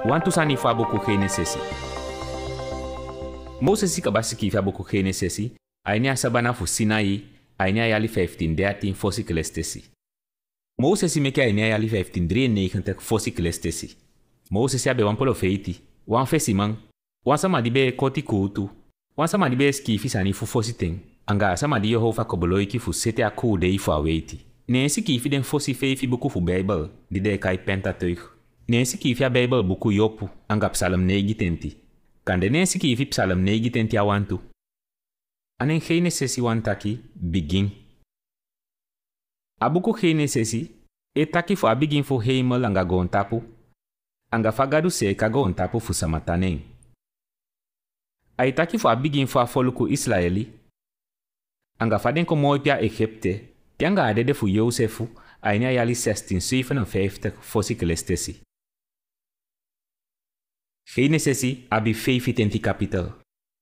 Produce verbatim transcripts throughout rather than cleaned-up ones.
Wantu sani fa boku Genesisi. Moses si kabasi ki fa boku Genesisi, aini asabana fu Sinai, aini ayali vijftien dertien fosi kelestesi. Moses meke aini ayali vijftien drieënnegentig fosi kelestesi. Moses ya be wan profeti, wan fesiman, wan sama di be koti kutu, wan sama di be skifi sani fu fosi ting, anga sama di Yehova koboloiki fu sete akude ifu aweti. Nensi kifi den fosi feifi buku fu Bijbel, di de kai Pentateuch. Nensi kifi a Bijbel buku yopu, anga psalm negententi. Kande nensi kifi psalm negententi awantu. Anen Genesisi wantaki, begin. A buku Genesisi, e taki fu a begin fu hemel anga gontapu, anga fagadu se ka gontapu fu samatanen. A e taki fu a begin fu a foluku Israeli, anga faden ko mooi pia Egypte, Tianga adede fu Josefu, aini ayali zestien zevenenvijftig fosi kelestesi. Genesisi abi vijfentwintig kapitel.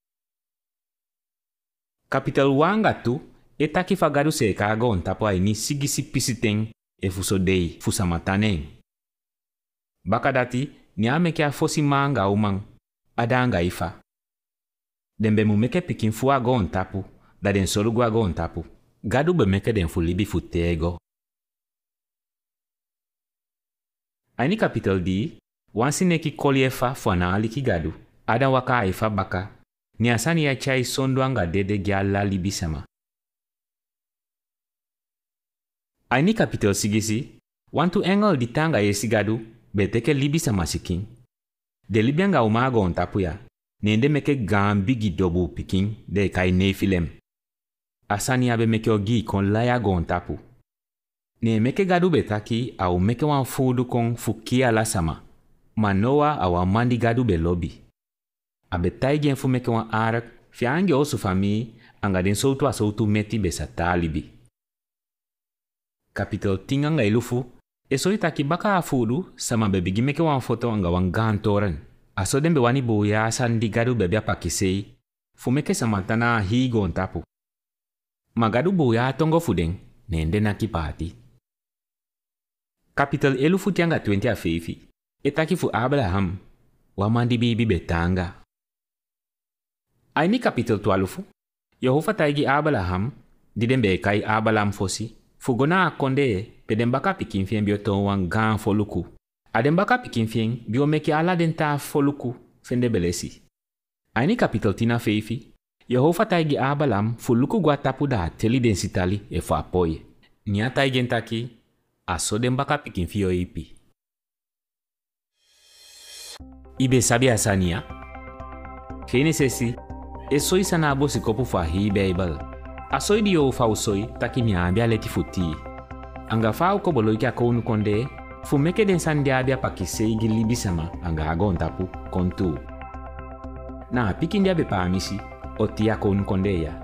Kapitel wanga tu, etaki fagadu se kago ontapo aini sigisi pisiteng e fu sodei fu samatanen. Bakadati, ni ameke a fosi manga umang, adanga ifa. Dembe mu meke pikin fu ago ontapu, da den solugu ago ontapu. Gadu be meke den fu libi fu tego. Aini kapitel di, wansi neki koli efa fu ana aliki gadu, ada waka efa baka, ni asani ya chai sondo anga dede gyala libi sama. Aini kapitel sigisi, wantu engel di tanga yesi gadu, beteke libi sama siking. De libi anga umago ontapu ya, nende meke gambigi dobu piking de kai nefilem. Asani abe meke ogi kon laya gontapu. Ne meke gadu betaki au meke wan fudu kon fukia la sama. Manoa awa mandi gadu be lobby. Abe taigen fu meke wan arak, fiange osu fami, anga den soutu a soutu meti besa talibi. Kapitel tien anga ilufu, eso itaki baka a fudu, sama bebigi meke wan foto anga wan gantoren. Aso den be wani boya asan di gadu bebia pakisei, fu meke samantana hi gontapu. Magadu boya tongo fudeng, nende na kipati. Kapitel elufu tianga twinti a feifi. Etaki fu Abraham, wamandi bibi betanga. Aini kapitel twalufu. Yehova taigi Abraham, didembe kai Abraham fosi. Fugona akonde, pedembaka pikinfien bioton wan gan foluku. Adembaka pikinfien, biomeki ala denta foluku, fende belesi. Aini kapitel tina feifi. Yehova taigi Abraham fuluku gwa tapu da teli densitali e fu apoye. Nia taigi entaki, aso dembaka pikinfio ipi. Ibe sabi asania. Genesisi, eso isana abosi kopu fa hi Bible. Aso idi yo fa usoi taki mi abia leti futi. Anga fa uko bolo iki akonu konde, fu meke densandi abia pakise igi libisama anga agon tapu kontu. Na pikindi abe pa amisi. Otia kon kondeya.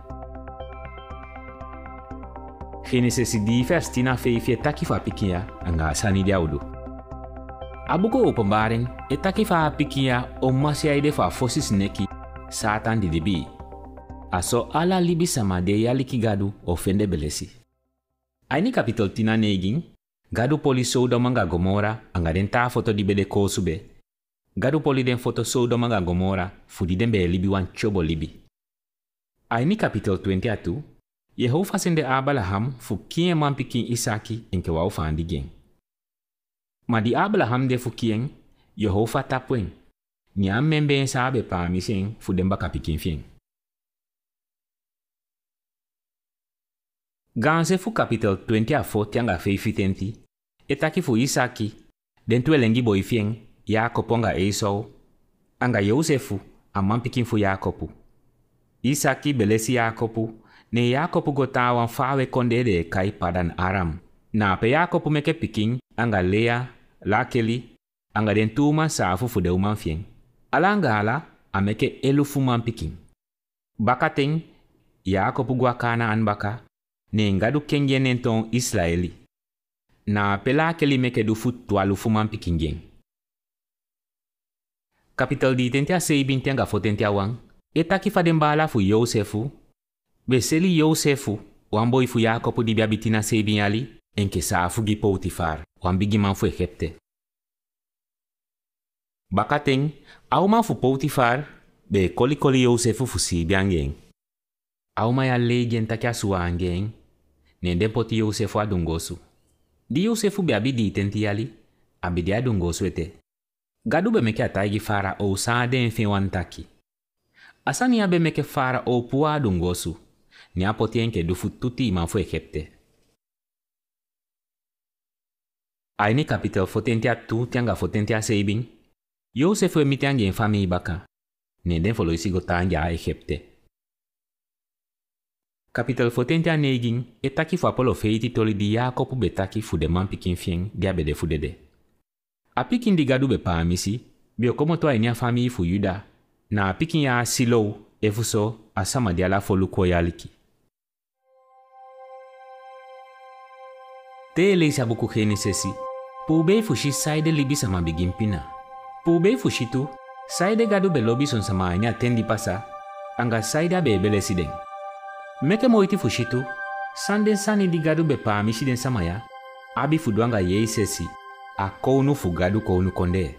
Genesisi di vers tien a vijf taki fa pikia anga sani diaudu. Abuko openbaring etaki fa pikia o masi aide fa fosis neki Satan di debi. Aso ala libi sama de yaliki gadu ofende belesi. Aini kapitel tina neging, gadu poli Sodom anga Gomora anga den ta foto di bede kosube. Gadu poli den foto Sodom anga Gomora fudi den be libi wan chobo libi. Aini kapitel twinti a tu, Yehova sende Abraham fu kien man pikin Isaki enke wau fandi gen. Ma di Abraham de fu kien, Yehova tapwen, ni ammembe en sabe pa misen fu demba kapikin fien. Ganse fu kapitel twinti a four tianga vijfentwintig, etaki fu Isaki, den tuelengi boy fien, Jacob anga Esau, anga Josefu, amman pikin fu Jacobu. Isaki belesi Jacobu, ne Jacobu gotawan fawe konde de kai padan Aram. Na pe Jacobu meke pikin, anga Lea, Lakeli, anga den tuma safu fu de uman fien. Alanga ala, ameke elufu man pikin. Bakateng, Jacobu gwa kana an baka, ne ngadu kengen nenton Israeli. Na pe Lakeli meke du fu twalufu man pikin gen. Kapitel di tentia seibin tianga fo tentia wang. Etaki fa dembala fu Josefu. Beseli Josefu, wamboi fu Jacobu di biabitina seibin ali, enke sa fu gi Potifar, wambigi man fu Egypte. Bakateng, auma fu Potifar, be koli koli Yosefu fu si biangeng. Auma ya legend takia suangeng, nende poti Yosefu adungosu. Di Yosefu be abidi tentiali, abidi adungosu ete. Gadu be meke ataigi fara o saade enfe wantaki. Asani abe meke fara o puwa adungosu, ni apoti enke dufu tuti imafu ekepte. Aini kapitel fotentia tu tianga fotentia seibing, Yosefu emiti ange infami ibaka, nende folo isigo tanga a Egypte. Kapitel fotentia neging, etaki fu apolo feiti toli di Jacob betaki fu de man pikin fien diabe de fu dede. A pikin di gadu be pa amisi, bio komo to aini afami fu Yuda, na a pikin ya Silo, efuso, asama di ala folu ko yaliki. Te eleisa buku Genesisi, pube fushi saide libi sama bigin pina. Pube fushitu, saide gadu be lobi son sama aini atendi pasa, anga saide abe ebele siden. Meke moiti fushitu, sanden sani di gadu be pa amisi den sama ya, abi fuduanga yei sesi, a kounu fu gadu kounu konde.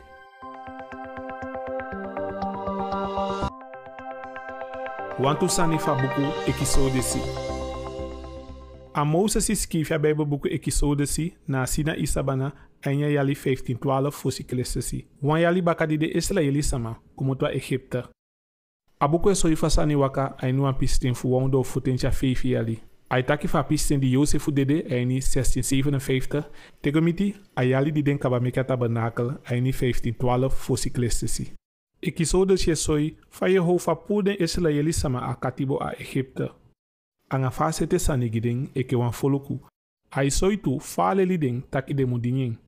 Wantu sani fa buku Ekisodesi. A Moses skreef ja Bijbelboeken Ekisodesi na Sina Isabana en jali vijftien twaalf voor Siklesesi. Wan jali bakadi de Israëli sama kumutwa Egypte. A buku eso ifasani waka ainu an pistin fu wondo futencha vijf jali. Aitaki fa pistin di Josefu dede aini zestien zevenenvijftig. Tegomiti ayali di den kabameka tabernakel aini vijftien twaalf voor Siklesesi. Ekisodesi esoi fa Jehova puden Israëli sama a katibo a Egypte. Anga fasete sanigideng eke wan foluku. Ai soitu fale lideng taki de mudinyen.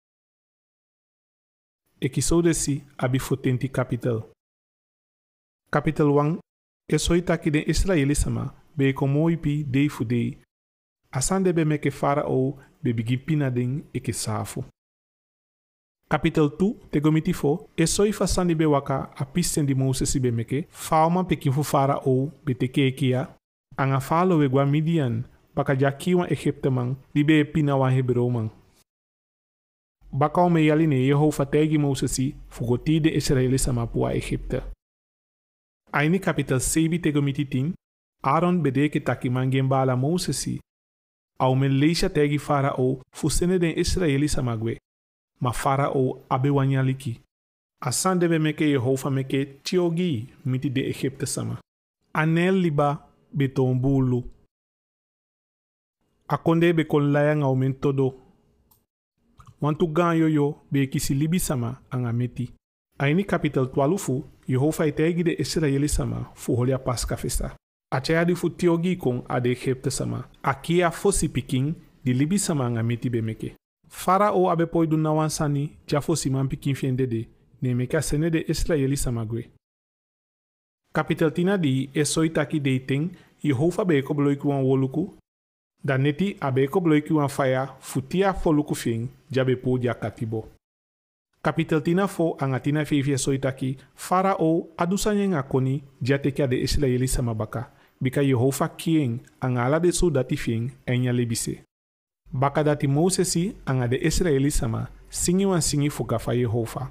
Ekisodesi abi fotenti kapitel. Kapitel wang esoi taki den Israeli sama be komoi pi dei fu dei. Asande be meke farao be bigipina deng eke safu. Kapitel two tegomiti fo esoi fasani be waka a pisten di Moses be meke fauma pekin fu farao be teke ekia. Anga falo we gwa Midian, baka jaki wan Egypte man, di be pina wan Hebrew man. Baka o me yali ne Jehova tegi Mosesi, fugoti de Israeli sama pua Egypte. Aini kapitel seven tegomiti ting, Aaron bedeke taki man gembala Mosesi, au me leisha tegi farao, fusene den Israeli sama gwe, ma farao abe wanyaliki. Asan debe meke Jehova meke tiogi, miti de Egypte sama. Anel liba, beton bulu. Akonde be kon layang aumen todo. Wantu gan yo be kisi libi sama anga meti. Aini kapitel twaalf Jehova itegi de Israeli sama fu holia Pasca festa. Achaya di fu tiogi kon ade Egypte sama. Akia fosi piking di libi sama anga meti be meke. Farao abe poidu na wansani ja fosi man piking fiendede ne meka sene de Israeli sama gwe. Kapitel tina di esoi taki deiteng Jehova beko bloiku wan woluku. Dan neti abeko bloiku wan faya futia foluku fing jabe po dia katibo. Kapitel tina fo angatina fifi esoi taki farao adusanye ngakoni jateke de Israeli sama baka. Bika Jehova kieng angala de so dati fing enya lebise. Baka dati Mosesi anga de Israeli sama singi wan singi fuka fa Jehova.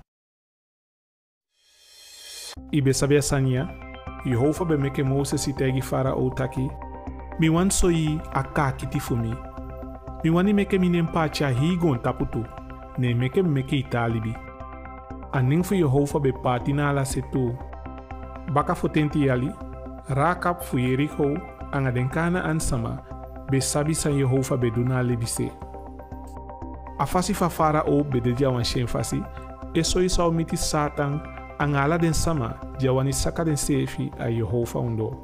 Ibe sabia sanya Jehova be meke Moses itegi farao taki. Mi wan soyi aka kiti fumi. Mi wani meke minen pacha higon taputu. Ne meke meke italibi. Aning fu Jehova be patina la setu. Baka fotenti yali. Rakap fu Jericho anga denkana ansama. Be sabi san Jehova be duna lebise. Afasi fa farao be dedia wan shen fasi. Eso isa omiti satan. Angala den sama jawani saka den sefi a Jehova undo.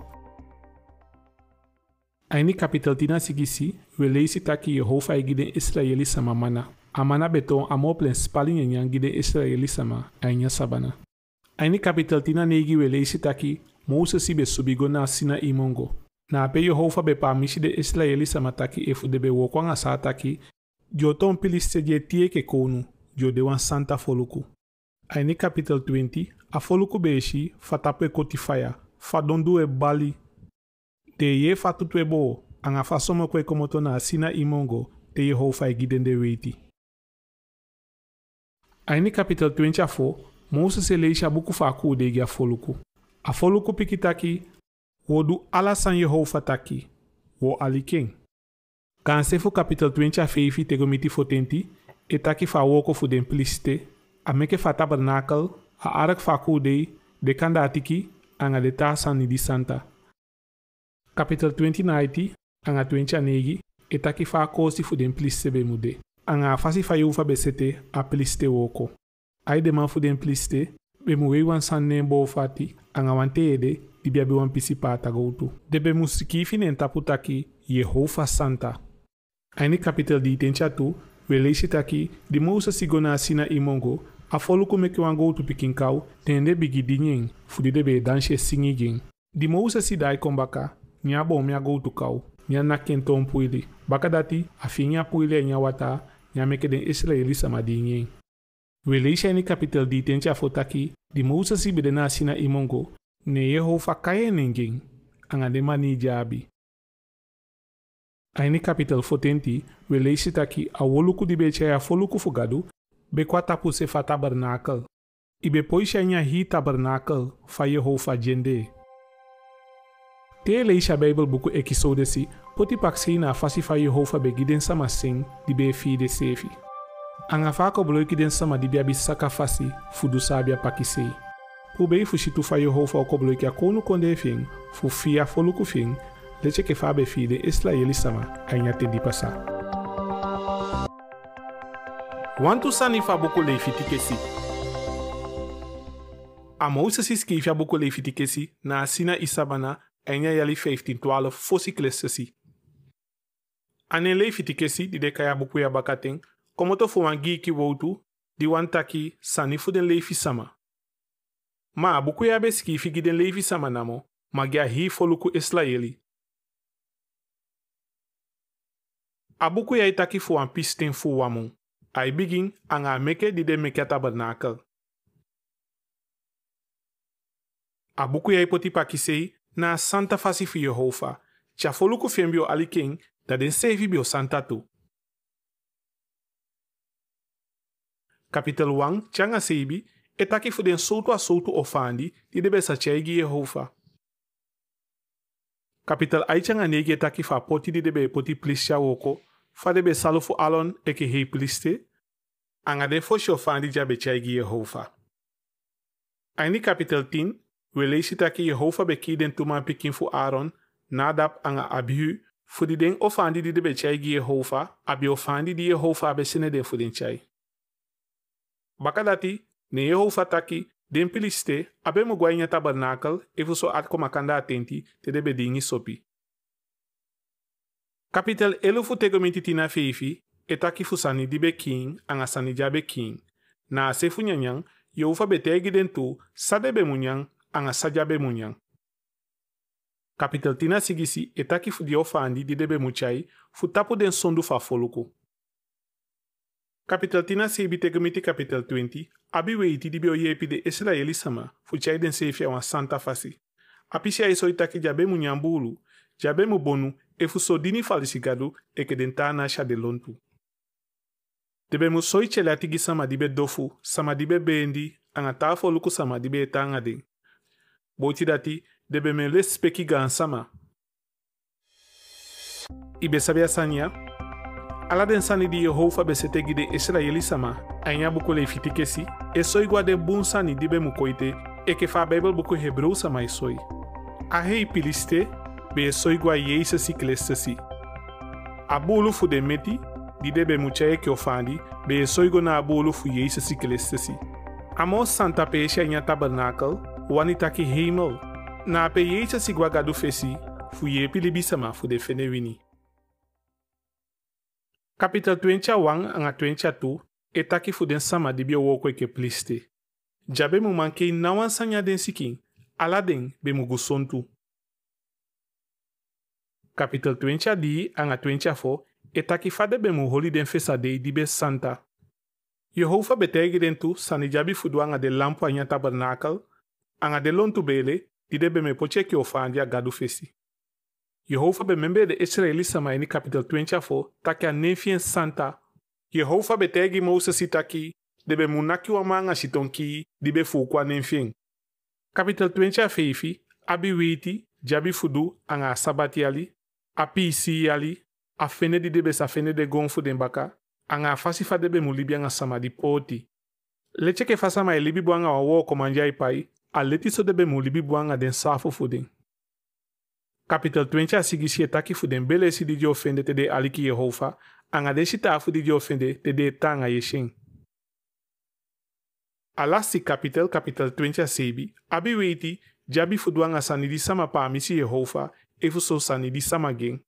Aini kapitel tina sigisi weleisi taki Jehova egide Israeli sama mana. Amana beton amoplen spalin enyan gide Israeli sama ainya sabana. Aini kapitel tina negi weleisi taki Moses be subigo na sina imongo. Na ape Jehova be pamishi de Israeli sama taki efu de be wokwanga sa taki joton piliste je tie ke konu jo de wan santa foluku. Aini kapitel twenty, a foluku beshi fatape kotifaya, fadondu e bali. De ye fatutu e bo, anga fasomo kwe komoto na sina imongo, te Jehova e gidende weiti. Aini kapitel twenty-four, Moses leisha buku faku degi a foluku. A foluku pikitaki, wo du ala san Yehova taki, wo aliking. Kan sefu kapitel twinti a feifi tegomiti fotenti, etaki fa woko fu den pliste, a meke fa tabernakel, a arak faku dei, de kanda atiki, anga de ta san nidi santa. Kapitel twinti naiti, anga twinti a negi, etaki fa kosi fu den pliste be mude. Anga fasi fa yufa besete a pliste woko. Ai de man fu den pliste, be mu wei wan san nen bo fati, anga wante ede, di biabe wan pisi pata goutu. De be musiki finen taputaki, Yehova Santa. Aini kapitel di tencha tu, we leisi taki, di mousa sigona sina imongo, a foluku meke wan goutu pikinkau, tende bigi dinyeng, fu di debe danshe singi ging. Di mousa si dai kombaka, nya bo mea goutu kau, nya naken ton puili. Baka dati, a fi nya puili nya wata, nya meke den Israeli sama dinyeng. We leisi aini kapitel di tencha fotaki, di mousa si bedena sina imongo, ne Yehova kaye nenging, anga de mani jabi. Aini kapitel fotenti, we leisi taki a woluku di beche ya foluku fugadu, be kwa tapu se fa tabernakel. Ibe poisha nya hi tabernakel, fa Yehova jende. Te leisha Bible buku ekisodesi, poti paksi na fasi fa Yehova be giden sama sing, di be fi de sefi. Anga fako bloiki den sama di biabi saka fasi, fudu sabia pakisei. Pube fushitu fa Yehova oko bloiki a konu konde fing, fu fia foluku fing, leche ke fa be fi de Israeli sama, ainyate di pasa. Wantu sani fa buku leifitikesi. A Moses skifia buku leifitikesi na asina isabana enya yali vijftien twaalf fosi klestesi. Ane leifitikesi di de kaya buku ya bakating, komoto fu wangi ki woutu, di wantaki sani fu den leifi sama. Ma buku ya be skifi gi den leifi sama namo, magia hi foluku Israeli. A buku ya itaki fu an pisten fu wamon. Ai begin anga meke di de meke tabernakel. A buku ya ipoti pakisei na santa fasi fi Yehova. Cha foluku fembio aliking da den sevi bio santa tu. Kapitel one changa seibi etaki fu den soutu a soutu ofandi di de besa chaigi Yehova. Kapitel ai changa negi etaki fa poti di de be poti plisha woko. Fa de be salufu alon eke hei pliste. Anga den foshi ofandi jabe chaigi Yehova. Aini kapitel ten, we leisi taki Yehova beki den tuman pikin fu Aaron, Nadab anga Abihu, fu di den ofandi di de be chaigi Yehova, abi ofandi di Yehova be sene den fu den chai. Bakadati, ne Yehova taki, den piliste, abe mu gwainya tabernakel, efu so atko makanda atenti, te de be dingi sopi. Kapitel elefu tegomenti tina feifi, etaki fu sani dibe king, anga sani jabe king. Na sefu nyanyang, Yehova betegi den tu, sadebe munyang, anga sajabe munyang. Kapitel tina sigisi, etaki fu diofandi di debe muchai, fu tapu den sondu fa foluku. Kapitel tina sebi tegomiti kapitel twenty, abi weiti dibe oyepi de Israeli sama, fu chai den sefi awan santa fasi. Apisi a iso itaki jabe munyambulu, jabe mu bonu, efu so dini falisigadu, eke den tana sha de lontu. Debe mu soi chele atigi sama dibe dofu, sama dibe bendi, anga tafo luku sama dibe etanga ding. Boti dati, debe me respeki gan sama. Ibe sabia sanya, ala den sani di Yehova besetegi de Israeli sama, anya buku leifitikesi, esoi gwa de bun sani dibe mu koite, eke fa Bible buku Hebreu sama esoi. Ahei piliste, be esoi gwa yeisa si klestesi. Abulu fu de meti, di debe muchaye ke ofandi, be soigo na abolo fu yeisa si kelestesi. Amo santa peesha nya tabernakel, wanita ki hemel. Na pe yeisa si gwagadu fesi, fu ye pilibisama fu de fenewini. Kapitel twenty-one anga twenty-two, etaki fu den sama di bio woko eke pliste. Jabe mu manke nawan sanya den siking, ala den be mu gusontu. Kapitel twenty di anga twenty-four, etaki fade be mu holi den fesa de di be santa. Yehova betegi den tu sani jabi fudu anga de lampo anya tabernakel, anga de lontu bele, di de be me poche ki ofandi a gadu fesi. Yehova be membe de Israeli sama ini kapitel twenty-four, taki a nefien santa. Yehova betegi Moses itaki, debe munaki wa manga shitonki dibe fukwa nenfing. Kapitel twenty a feifi, abi witi, jabi fudu anga sabati ali, api isi ali, a fene di debe sa fene de gonfu den baka, anga fasifa debe mulibi anga samadi poti. Leche ke fasama e libi buanga wa wo komanja ipai, a leti so debe mulibi buanga den safu fudin. Kapitel twenty a sigisi etaki fuden bele si di di ofende te de aliki Yehova, anga de shita afu di di ofende te de tanga yeshin. Alasti kapitel kapitel twenty a sebi, abi weiti, jabi fuduanga sanidi sama pa misi Yehova, efu so sanidi sama gen.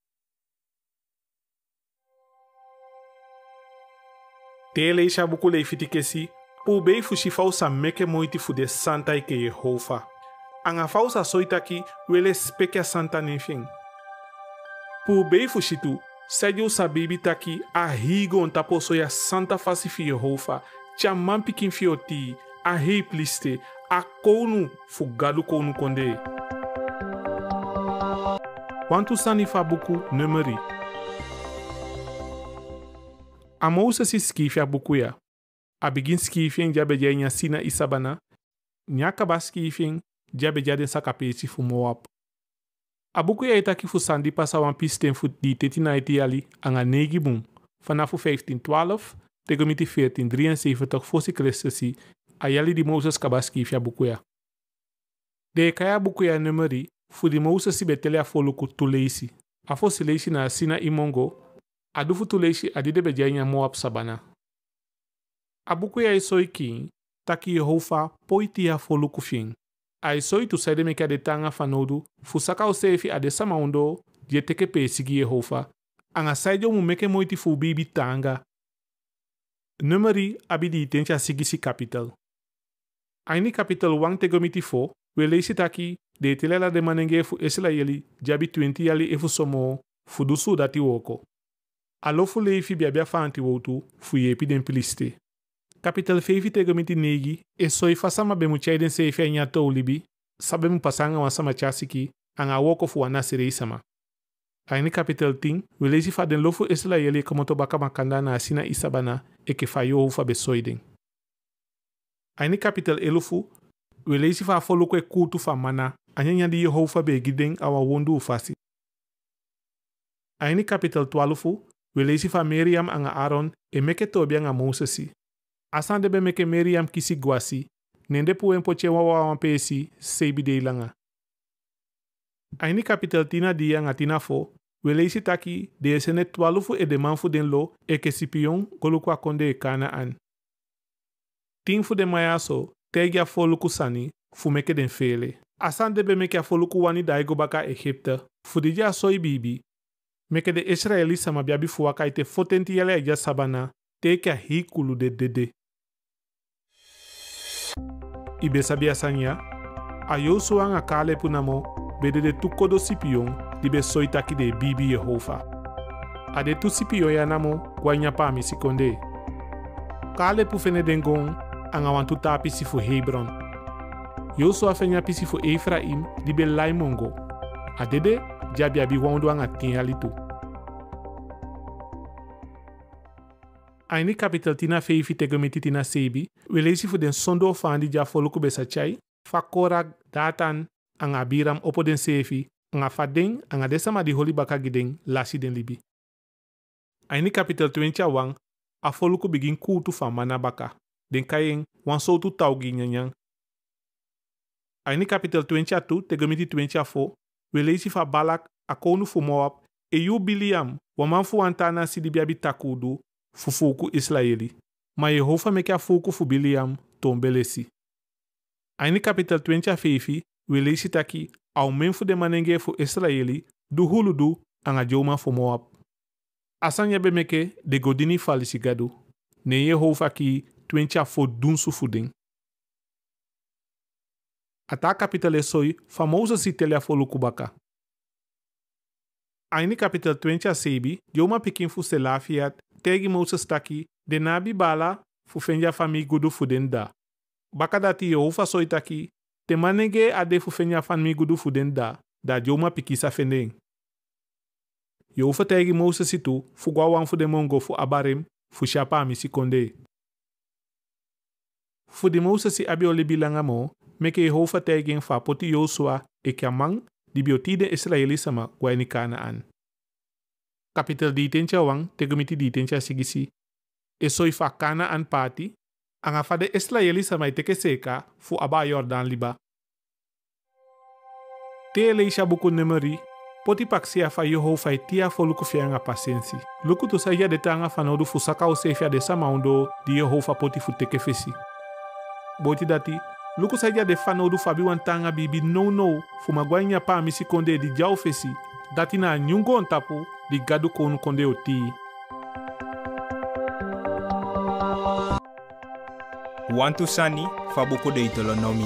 Tele isha buku le fitikesi, pu bei fushi fausa meke moiti fude santa ike Yehova. Anga fausa soitaki wele speke santa nefing. Pu bei fushitu, sedio sabibi taki a higo on tapo soya santa fasi fi Yehova, tia mampikin fioti, a hei pliste, a konu fugadu konu konde. Wantu sani fa buku numeri. A mousa si skifia bukuya. A begin skifien jabe jenya sina isabana. Nyaka ba skifien jabe jade sakapesi fu Moab. A bukuya itaki fu sandi pasa wan pisten fu di tetina iti ali anga negi boom. Vanaf fifteen twaalf tegomiti fourteen drieënzeventig fosi Christusi ayali di Moses kaba skifia bukuya. De kaya bukuya numeri fu di Moses si betele a foluku tuleisi. A fosi leisi na sina imongo. Adufu tuleisi adide bejanya Moab sabana. Abuku ya isoi king, taki Yehova poiti ya foluku fin. A isoi tu sede meke ade tanga fanodu, fusaka o sefi ade sama undo, die teke pe sigi Yehova. Anga saidio mu meke moiti fu bibi tanga. Numeri abidi itencha sigisi kapitel. Aini kapitel wang tegomiti fo, we leisi taki, de telela de manenge fu esla yeli, jabi twenty yali efu somo, fudusu dati woko. Alofu leifi biabia fanti wotu, fu yepi den piliste. Kapitel feifi tegomiti negi, e soi fasama be muchaiden seifi anya to libi, sabe mu pasanga wasama chasiki, anga woko fu wana sereisama. Aini kapitel ten, we leisi fa den lofu esla yeli komoto baka makanda na asina isabana, e ke fa yo fa be soiden. Aini kapitel elufu, we leisi fa foluko e kutu fa mana, anya di Yehova be giden awa wondu ufasi. Aini kapitel twaalf, we leisi fa Miriam anga Aaron e meke tobi anga Mosesi. Asan debe meke Miriam kisi gwasi, nende pu en poche wawa wampesi sebi de ilanga. Aini kapitel tina di anga tina fo, we leisi taki de esene twaalf e de manfu den lo e ke sipion golukwa konde e kana an. Ting fu de mayaso, tegi a foluku sani, fu meke den fele. Asan debe meke a foluku wani daigo baka Egypte, fu di ja soi bibi, meke de Israeli sama biabi fuwaka ite fotenti yale aja sabana, teke a hikulu de dede. Ibe sabia sanya, a Yosu anga kale punamo, bede de tukodo sipion, dibe soitaki de bibi Yehova. A de tu sipio ya namo, gwanya pa mi sikonde. Kale pu fene dengon, anga wantu tapi si fu Hebron. Yosu a fenya pisi fu Ephraim, dibe laimongo. A dede, jabi abi wando anga tinyalitu. Aini kapitel tina feifi tegomiti tina sebi, we leisi fu den sondo fandi ja foluku besachai, fa Korag, Datan, anga Abiram opo den sefi, anga Fadeng, anga desama di holi baka gideng, lasi den libi. Aini kapitel twenty wang, a foluku begin kutu fa mana baka, den kayeng wan sotu taugi nyanyang. Aini kapitel twenty two tegomiti twenty four, we leisi fa Balak, a konu fu Moab, e yu Biliam, waman fu antana sidi biabi takudu, fu fuku Israeli. Ma Yehova meke a fuku fu Biliam tombelesi. Aini kapitel twenty feifi, we leisi taki, au menfu de manenge fu Israeli, du huludu, anga joma fu Moab. Asan yabe meke de godini falisigadu, ne Yehova ki twenty fo dunsu fuding. Ata kapitel esoi, famosa si telia fo lukubaka. Aini kapitel twenty sebi, joma pikin fu Selafiat, tegi Moses taki, de nabi bala, fu fenja fami gudu fudenda. Baka dati Yehova soi taki, te manenge ade fu fenja fami gudu fudenda, da joma pikisa fendeng. Yehova tegi Moses itu, fu gwa wan fu de mongo fu abarem, fu shapa amisi konde. Fu de Moses abi ole bilanga mo, meke Yehova tegen fa poti Joshua e kiamang di biotide Israeli sama guaini Kanaan. Kapitel di tencha wang tegumiti di tencha sigisi. E soi fa Kanaan pati, anga fa de Israeli sama iteke seka fu aba Jordan liba. Te leisha buku nemeri, poti paksia fa Yehova tia fo luku fianga pasensi. Luku tu saia de tanga fa nodu fu sakau sefia de sama undo di Yehova poti fu teke fesi. Boti dati, luku saia de fa nodu fa biwan tanga bibi no no fu magwanya pa misi konde di jau fesi. Dati na nyungo on tapu di gadu konu konde oti. Wantu sani fa buku de Deuteronomi.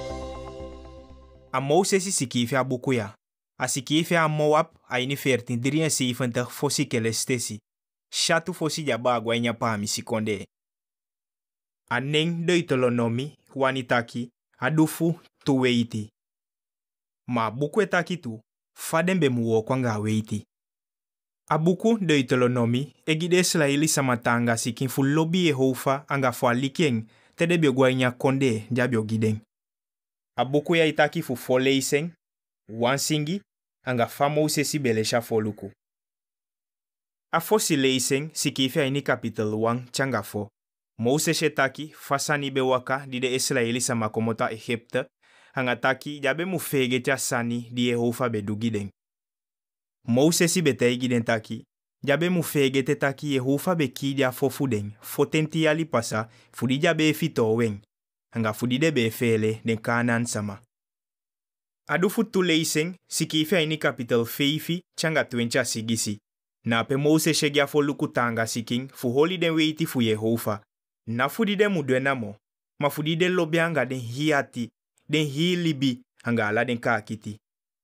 A Moses sikife a buku ya. A sikife a Moab a ini veertien drieënzeventig fosi kelestesi. Shatu fosi jaba agwanya pa misi konde. A neng Deuteronomi wanitaki a dufu tu weiti. Ma buku etaki tu fadembe muwo kwanga weiti. A buku Deuteronomi egide Israeli samatanga sikin fu lobi Yehova anga fu alikeng tede biogwanya konde jabio gideng. A buku ya itaki fu foleiseng, wansingi, anga fa Moses belesha foluku. A fosi leiseng sikife ini kapitel wang changa fo. Moses etaki fasani bewaka di de Israeli sama komota Egypte, anga taki jabe mu fege tia sani di Yehova bedugideng. Moses betei giden taki, jabe mu fege te taki Yehova be kidia fo fudeng, fotenti ali pasa, fudi jabe fito weng, anga fudi de be fele den Kanaan sama. Adu futu leiseng, sikife ini kapitel feifi, changa twencha sigisi. Na pe Moses shegia fo lukutanga siking, fu holi den weiti fu Yehova. Na fudi de mudwena mo, ma fudi de lobianga den hiati, den hi libi, anga ala den kakiti.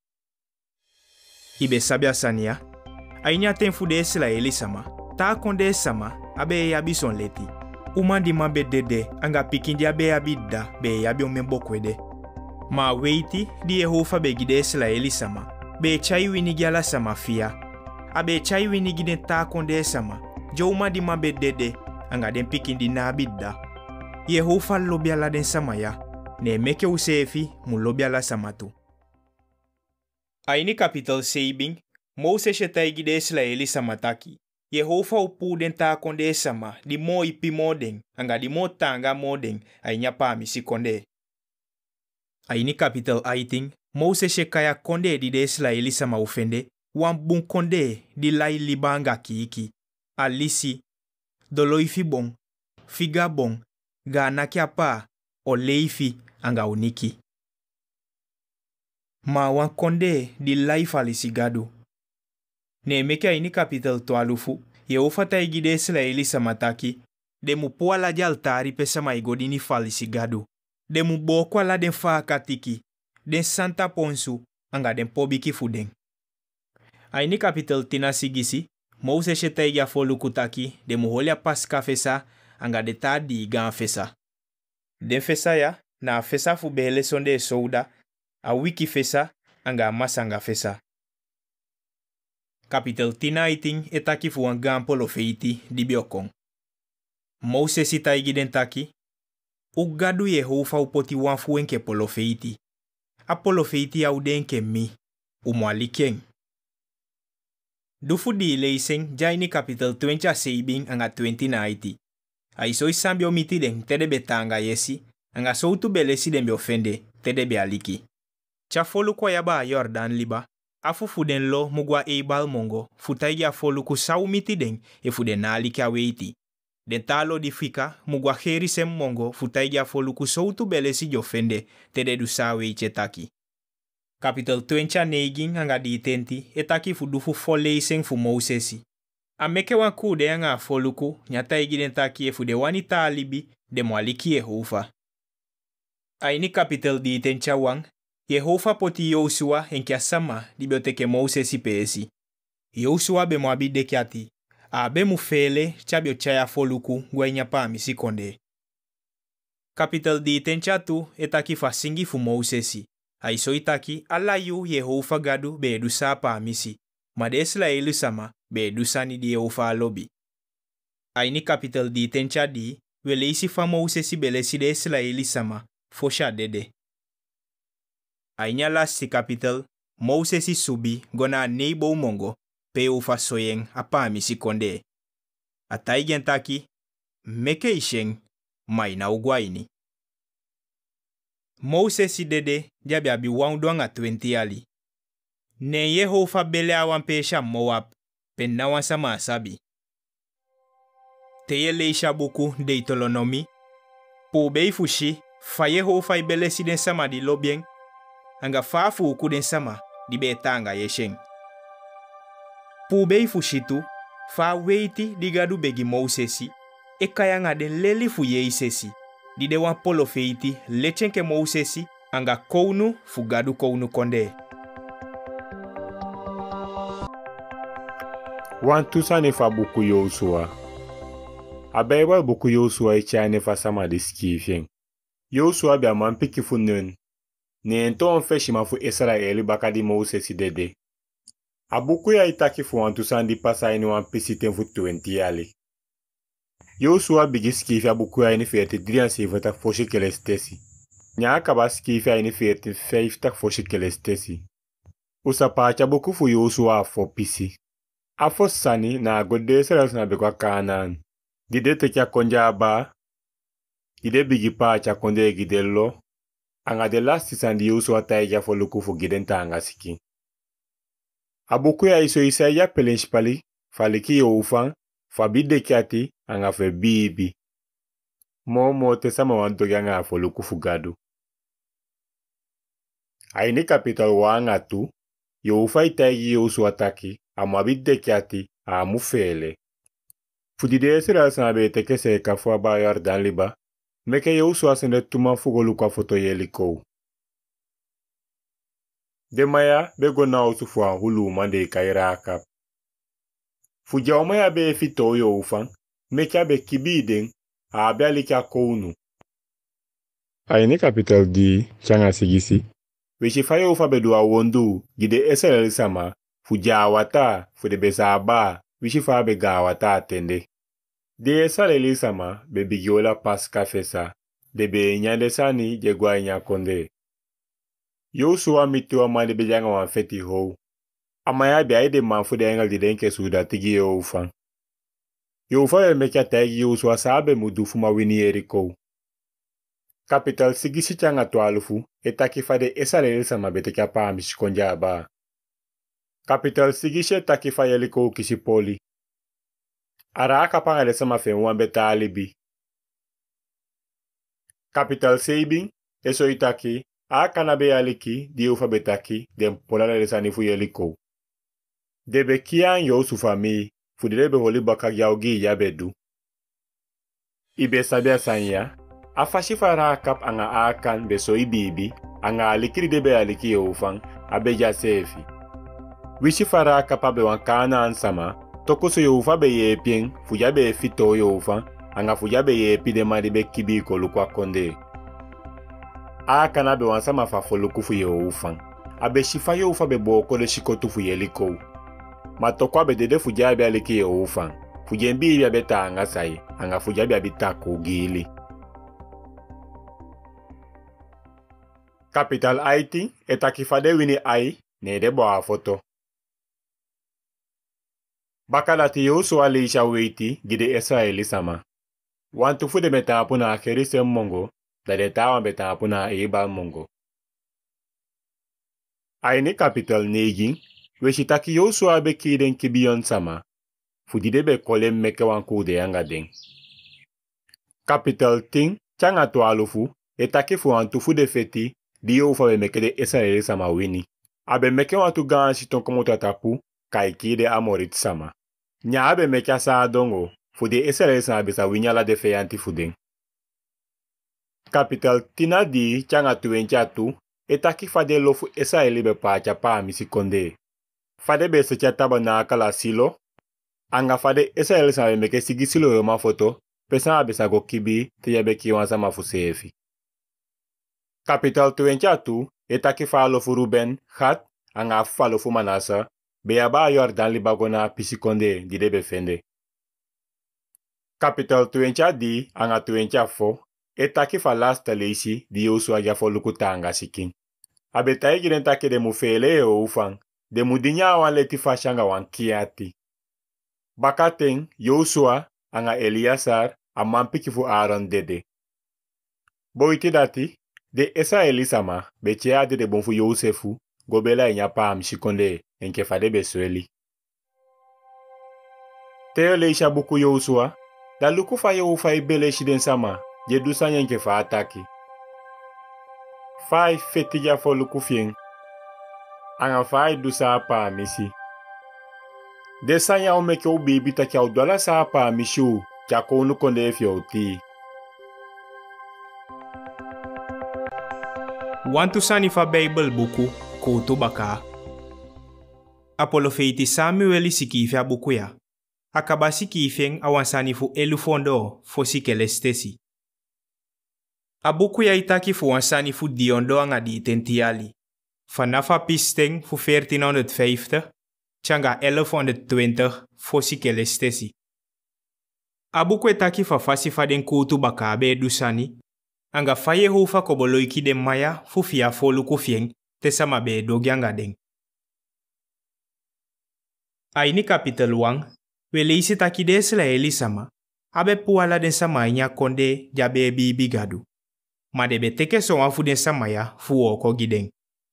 Ibe sabia sania, ainya ten fu de Israeli sama, ta konde sama, abe yabi son leti. Umandi mabe dede, anga pikindi abe yabi da, be yabi omembokwede. Ma weiti di Yehova be gide Israeli sama, be chai winigiala sama fia. Abe chai winigiden ta konde sama, jo umandi mabe dede, anga den pikindi na abidda. Yehova lobiala den sama ya, ne meke usefi mu lobiala sama tu. Aini kapitel seibing, Moses etai de Israeli sama taki. Yehova upu den ta konde sama, di mo ipi modeng, anga di mo tanga modeng, ainya pa misi konde. Aini kapitel aiting, Moses ekaya konde di de Israeli sama ufende, wan bun konde di lai libanga kiiki. Alisi, doloifi bon, figa bon, ga nakia pa, o leifi, anga uniki. Ma wan konde di life alisigado. Ne meke ini kapitel twaalf, Yehova taigi de Israeli samataki, de mu poala di altari pesa maigodini falisigado. De mu bokwa la den fa katiki, den santa ponsu, anga den pobiki fudeng. Aini kapitel tina sigisi, Moses taigi afolu kutaki, de mu holia paska fesa, anga de ta di gan fesa. Den fesa ya, na fesa fu behele sonde souda, a wiki fesa, anga masanga fesa. Kapitel tina iting etaki fu an gampolo feiti di biokong. Moses itaigi den taki, ugadu Yehova upoti wanfu enke polo feiti. Apolo feiti au denke mi, umwalikeng. Dufu di leiseng jaini kapitel twenty seibing anga twenty na iti. Aisoi sambio miti den tede betanga yesi, anga soutu belesi den biofende, tede be aliki. Chafolu kwa yaba Jordan liba, afu fuden lo mugwa eibal mongo, futaigi afolu ku saumiti den, e fuden na aliki aweiti. Den talo di fika, mugwa herisem mongo, futaigi afolu ku soutu belesi jofende, tede du sawe ichetaki. Kapitel twenty neiging anga di tenti, etaki fudufu foleiseng fu Mosesi. Ameke wankude anga afoluku, nyata igi den taki e fude wanita alibi, de mwaliki Yehova. Aini kapitel di tencha wang, Yehova poti Yosua enkia sama di bioteke Moses peesi. Yosua be mwabide kiati, a be mufele chabio chaya foluku gwenya pa misikonde. Kapitel di tencha tu etaki fasingi fu Mosesi. Aiso itaki ala yu Yehova gadu be edusa pa misi. Made Israeli sama be edusani di Yehova lobi. Aini kapitel di tencha di we leisi fa Moses belesi de Israeli sama fosha dede. Ainya lasti kapitel, Moses subi gona nebo mongo pe ufa soyeng apa misi konde. Atai gentaki, meke isheng, mai na ugwaini. Moses dede diabi abi wangdwanga twenty ali. Ne Yehova bele awan pesha Moab, pen nawan sama asabi. Teye leisha buku Deuteronomi, po bei fushi, fa Yehova ibele si den sama di lobieng, anga fa fu uku den sama di betanga yesheng. Po bei fushi tu, fa weiti di gadu begi Mosesi, e kayanga den leli fu yeisesi, di dewan polo feiti lechenke Mosesi, anga kounu fu gadu kounu konde. Wan tusa ne fa buku Yosua. A Bible buku Yosua e cha ne fa sama de skifien. Yosua bi aman piki fu nun. Ne ento on feshi ma fu Israeli bakadi Moses dede. A buku ya itaki fu wan tusa ndi pasa ini wan pisi ten fu twenty ali. Yosua bigi skifia buku ya ini ferte drian sefata foshi kelestesi. Nya akaba skifia ini ferte fifta foshi kelestesi. Usa pacha buku fu Yosua fo pisi. Afo sani na gode seras na bekwa kanan. Gide tekia konja ba. Gide bigi pa cha konde gide lo. Anga de lasti sandi Yosua taija fo luku fu giden tanga siki. Abuku ya iso isa ya pelenshpali. Faliki yo ufang. Fabide kiati anga fe bibi. Mo mo te sama wantoki anga fo luku fu gadu. Aini kapital wa anga tu. Yo ufa itaigi Yosua taki. Amabide kiati a mufele. Fudide Israel sanbe teke se kafwa ba Yordan liba. Meke Yosua sende tuma fugolu kwa foto yeliko. Demaya bego na usufua hulu mande kaira akap. Fuja omaya be fito yo ufan. Meke be kibiden a abialika kounu. Aini kapital di changa sigisi. Wishifayo ufa bedua wondu gide Israel sama. Fuja awata, fude besa aba, wishifa be ga awata atende. De esa leli sama, be bigiola pas kafesa, de be nyande sani jegwa nya konde. Yosua mitiwa mande be janga wan feti ho. Amaya be aide man fude engal di denke suda tigi yo ufan. Yo ufa be mekia tagi Yosua sabe mudufu mawini eriko. Kapital sigisi changa tualufu, etakifa de esa leli sama betekia pa amishikonja aba. Kapital sigishe takifa yeliko kisipoli. Ara akapanga lesama fe wambeta alibi. Kapital seibing, eso itaki, akanabe aliki, di ufa betaki, dem polala lesanifu yeliko. Debe kian yo sufami, fudilebe holi baka yaugi yabedu. Ibe sabia sanya, afashifa ra akap anga Aukan beso ibibi, anga alikiri debe aliki yo ufang, abeja sefi. Wishi fara kapabe wankana ansama, toko so Yehova be yepien, fuja be fito Yehova, anga fuja be yepi de mari be kibi ko lukwa konde. Aukan be wansama fa fo luku fu Yehova. Abe shifa Yehova be boko de shikotu fu yeliko. Matokwa be dede fuja be aliki Yehova. Fuja mbi ya beta anga sai, anga fuja be abita kugili. Capital Haiti, etakifade wini ai, ne debo a foto. Bakalati Yosua leisha weiti gide Israeli sama. Wantu fude beta apuna kerise mongo, da de tawa beta apuna eba mongo. Aini capital negi, weshitaki Yosua be kiden kibion sama. Fudide be kolem meke wanku de yanga den. Capital ting, changa to alufu, etaki fu wantu fude feti, di Yehova be meke de Israeli sama wini. Abe meke wantu gan shiton komoto atapu, kaikide amorit sama. Nya abe mekia sa dongo, fude Israel sa bisa winyala de feyanti fuden. Capital tina di changa tuwenchatu, etaki fade lofu Israel be pacha pa misi konde. Fade be se chataba na akala silo, anga fade Israel sa meke sigi silo yo ma foto, pesan abisa go kibi, teyebe kiwansa mafu sefi. Capital tuwenchatu, etaki fa lofu Ruben, Hat, anga fa lofu Manasa, Beyaba Yordan libagona pisikonde di debe fende. Kapitel twenty di anga twenty four etaki fa lasta leisi di Yosua ja fo lukutanga siking. Abetai giren take de mufele o ufang, de mudinya wan leti fashanga wan kiati. Bakateng Yosua anga Eliasar a mampiki fu Aaron dede. Boiti dati, de esa Elisama bechea de de bonfu Yosefu gobela enya pam shikonde enke fade besweli. Teo leisha buku Yosua, da luku fa yo fa ibele shiden sama, je dusan enke fa ataki. Fai fetija fo luku fien, anga fai dusa pa misi. De sanya o meke o bibi ta kia udwala sa pa mishu, kia konu konde fio ti. Want to sani fa Bible buku koutu baka. Apolofeiti Samueli sikifia buku ya. Akaba sikifien awansani fu elufondo fo sikelestesi. A buku ya itaki fu wansani fu diondo anga di tentiali. Fanafa pisteng fu fourteen fifty, changa eleven twenty fo sikelestesi. A buku etaki fa fasi fa den koutu baka be dusani. Anga faye hufa koboloiki de maya fu fia folu kufieng te sama be dogyanga deng. Aini kapitel one, we leisi taki desla Elisama, abe puala den sama inya konde jabe bibi gadu. Ma debe teke so afu den sama ya fu oko gideng.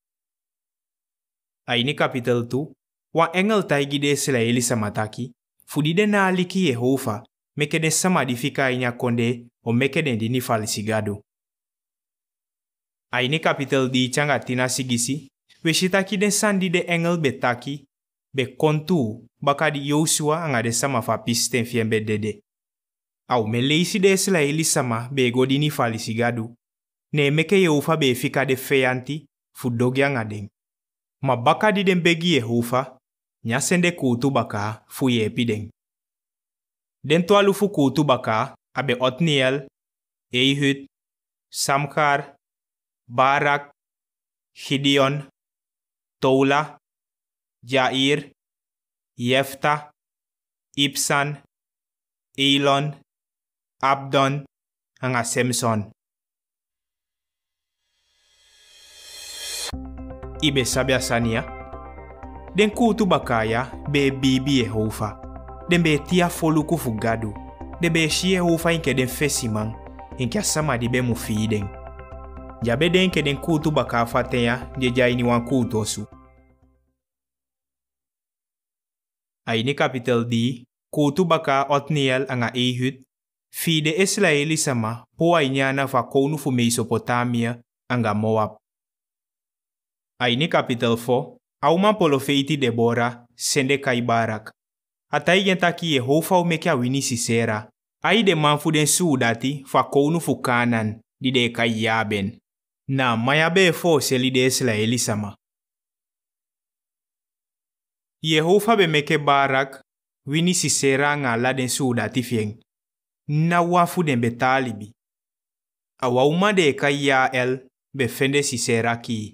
Aini kapitel two, wa engel taigi desla Elisama taki, fu di den na aliki Yehova, meke den sama di fika inya konde o meke den dini falisi gadu. Aini kapitel di changa tina sigisi, we shitaki den sandi de engel betaki, be kontu baka di Yosua anga de sama fa pisten fiembe dede. Au me leisi de esla Elisama be godini falisi gadu, ne meke Yehova be fika de feyanti fu dogi anga den. Ma baka di den begi Yehova, nyasende kutu baka fu yepi den. Den toalu fu kutu baka, abe Otniel, Ehud, Samkar, Barak, Gideon, Tola, Jair, Jefta, Ibsan, Elon, Abdon, anga Samson. Ibe sabia sania. Den kutu bakaya be bibi Yehova. Den be tia foluku fugadu. Den be shi Yehova inke den fesiman. Inke sama di be mufiden. Jabe denke den kutu baka fateya je jaini wan kutu osu. Aini kapitel di, kutu baka Otniel anga Ehud, fide esla Elisama po ainyana fa konu fu Mesopotamia anga Moab. Aini kapitel four, auman polofeiti Deborah sende kai Barak. Atai gentaki Yehova o meke awini Sisera, ai de manfu den sudati fa konu fu Kanan di de kai Yaben. Na maya be fo seli de esla Elisama. Yehova be meke Barak wini Sisera nga la den sudati fieng. Na wafu den betalibi. Awa uma de kai Yael be fende Sisera ki.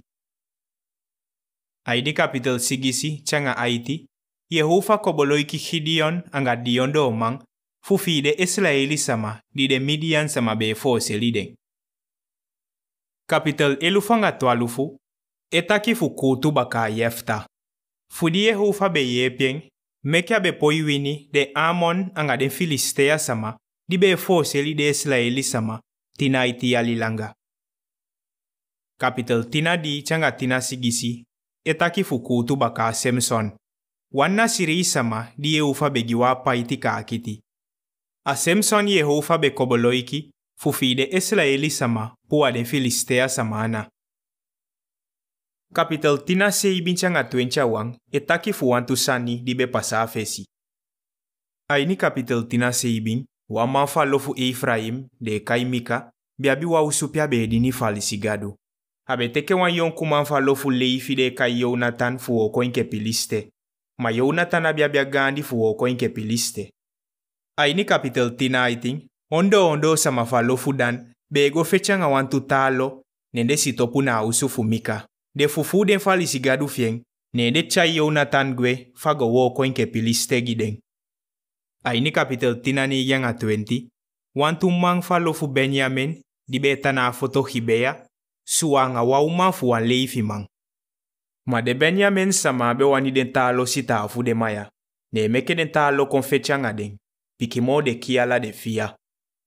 Aidi kapitel sigisi changa aiti. Yehova koboloiki Gideon anga diondo omang fufi de esla Elisama di de Midian sama be fo seli den. Kapitel elufanga twalufu, etaki fu kutu baka Jefta. Fudi Yehova be yepien, mekia be poiwini de Amon anga den Filistea sama, di be foseli de esla Elisama, tina iti alilanga. Kapitel tina di changa tina sigisi, etaki fu kutu baka Samson. Wanna siri sama di Yehova be giwapa iti ka akiti. A Samson Yehova be koboloiki, fufide esla Elisama puwa den Filistea samana. Kapitel tina sei binchanga twencha wang etaki fu wantu sani di be pasa fesi. Aini kapitel tina sei bin wa manfa lofu Ephraim de Kaimika biabi wa usupia be dini falisigado. Abe teke wan yon kumanfa lofu Leifi de kai Yonatan fu oko inke piliste. Ma Yonatan abiabia gandi fu oko inke piliste. Aini kapitel tina aiting ondo ondo sama fa lofu dan bego fechanga wantu talo nende sitopu na usufu mika. De fufu den falisigadu fieng nende chai Yonatan gwe fago woko inke piliste gideng. Aini kapitel tinani yang a twinty. Wantu mang falo fu Benjamin, di beta na foto Gibea, suanga wau man fu an Levi man. Ma de Benjamin sama be wani den talo sita fu de maya. Ne meke den talo kon fechanga den. Pikimo de kiala de fia.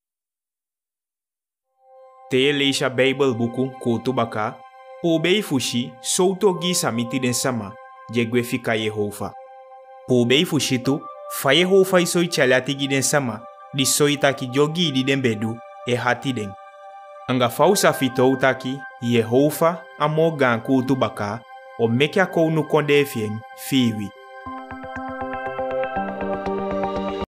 Te leisha Bible buku kutu baka. Po bei fushi souto gi samiti den sama. Jegwe fika Yehova. Po bei fushi tu. Fa Yehova isoi chalati gi den sama. Di soi taki jogi di den bedu. E hati den. Anga fausa fito utaki. Yehova amo gan kutu baka. O meke a kou nu konde fien. Fiwi.